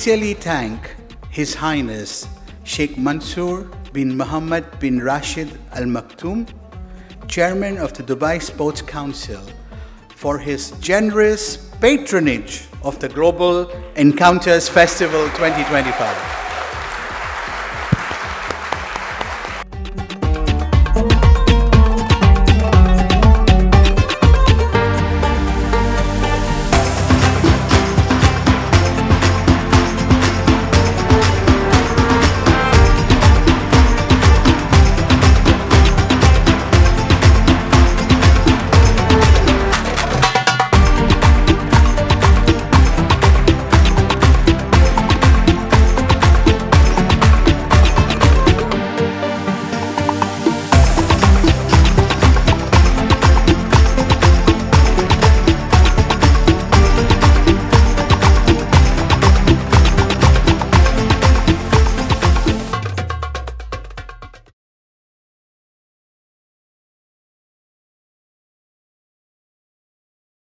sincerely thank His Highness Sheikh Mansoor bin Mohammed bin Rashid Al Maktoum, Chairman of the Dubai Sports Council, for his generous patronage of the Global Encounters Festival 2025.